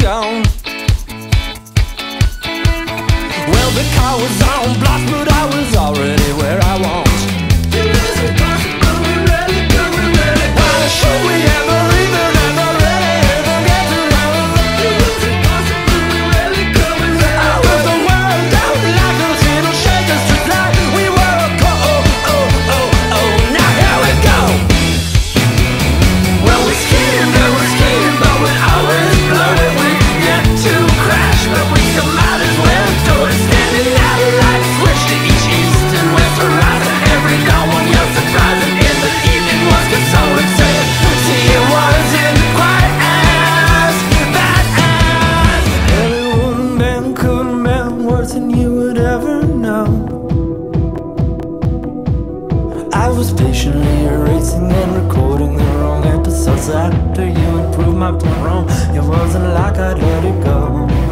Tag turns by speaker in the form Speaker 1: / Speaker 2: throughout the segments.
Speaker 1: gone. Well, the car was on blast, but I was already where I want. Is it possible we're really going really? Why should we ever even ever get to love? Is it possible we're really going really? I was the world down like those little shakers, just like we were. Now here we go. Well, we're skating, but we're always blowing. We get to crash, but we still might as well do it. Standing at a light switch to each east and west horizon. Every dawn one yell surprising in the evening was consoling, saying, see, it wasn't quite as bad as. Well, it wouldn't been, couldn't been worse than you would ever know. I was patiently erasing and recording the wrong episodes after you had proved my point wrong. It wasn't like I'd let it go.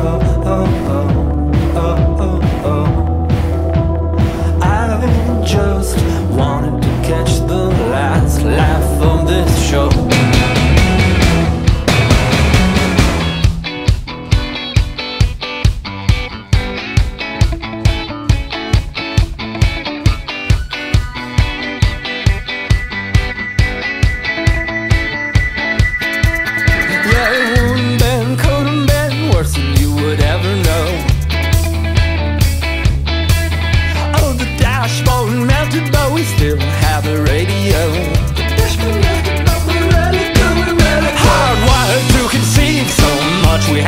Speaker 1: I just wanted to catch the last laugh of this show. Melted, but we still have the radio. Hardwired to conceive so much we